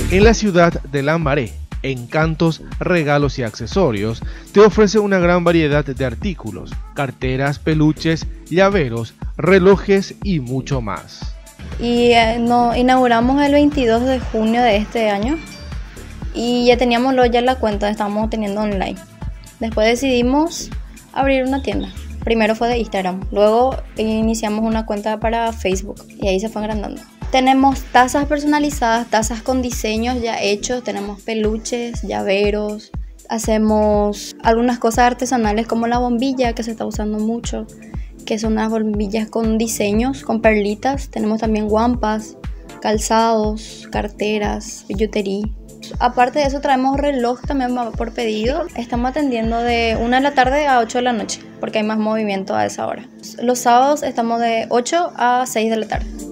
En la ciudad de Lambaré, Encantos, Regalos y Accesorios te ofrece una gran variedad de artículos, carteras, peluches, llaveros, relojes y mucho más. Inauguramos el 22 de junio de este año y ya teníamos ya la cuenta, estábamos teniendo online. Después decidimos abrir una tienda. Primero fue de Instagram, luego iniciamos una cuenta para Facebook y ahí se fue agrandando. Tenemos tazas personalizadas, tazas con diseños ya hechos, tenemos peluches, llaveros, hacemos algunas cosas artesanales como la bombilla que se está usando mucho, que son unas bombillas con diseños, con perlitas. Tenemos también guampas, calzados, carteras, billutería. Aparte de eso traemos reloj también por pedido. Estamos atendiendo de 1 de la tarde a 8 de la noche porque hay más movimiento a esa hora. Los sábados estamos de 8 a 6 de la tarde.